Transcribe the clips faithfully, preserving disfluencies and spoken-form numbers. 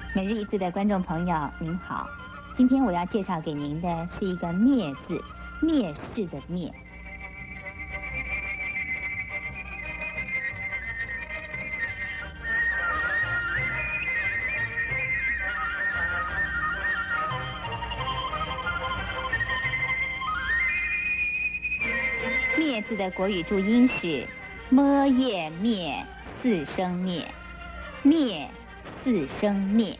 每日一字的观众朋友，您好。今天我要介绍给您的是一个“灭”字，蔑视的“蔑”。灭字的国语注音是 么 叶 灭四声灭，灭四声灭。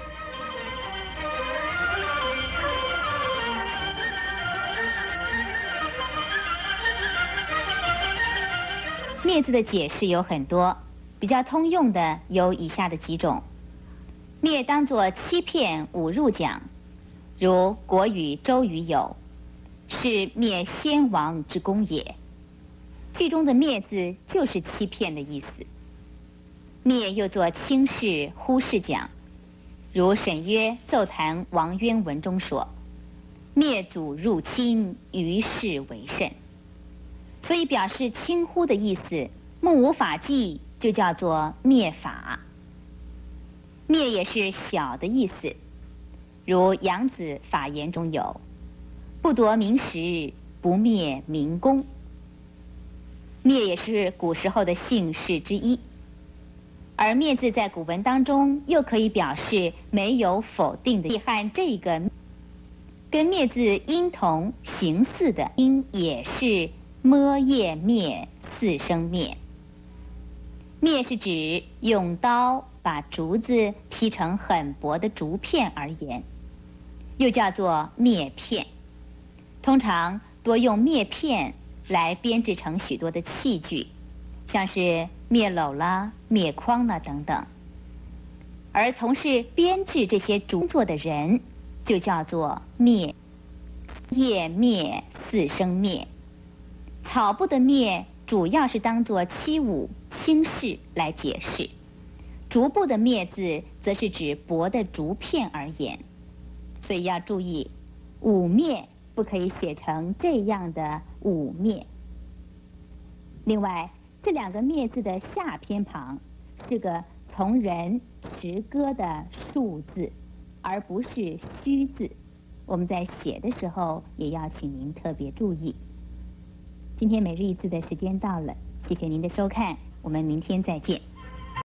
灭字的解释有很多，比较通用的有以下的几种。灭当作欺骗、侮辱讲，如国语周语有“是灭先王之功也”，句中的“灭”字就是欺骗的意思。灭又作轻视、忽视讲，如沈约奏弹王渊文中说：“灭祖入侵，于是为甚。”所以表示轻忽的意思，目无法纪就叫做灭法。灭也是小的意思，如杨子法言中有“不夺民时，不灭民功”。灭也是古时候的姓氏之一，而灭字在古文当中又可以表示没有否定的意涵。这个跟灭字音同形似的音也是么叶灭四声灭。灭是指用刀把竹子劈成很薄的竹片而言，又叫做篾片。通常多用篾片来编制成许多的器具，像是篾篓啦、篾筐啦等等。而从事编制这些竹作的人，就叫做篾。叶灭四声灭。草部的灭主要是当作欺侮、轻视来解释，竹部的灭字则是指薄的竹片而言，所以要注意，污蔑不可以写成这样的污蔑。另外，这两个灭字的下偏旁是个从人持歌的竖字，而不是虚字，我们在写的时候也要请您特别注意。今天每日一字的时间到了，谢谢您的收看，我们明天再见。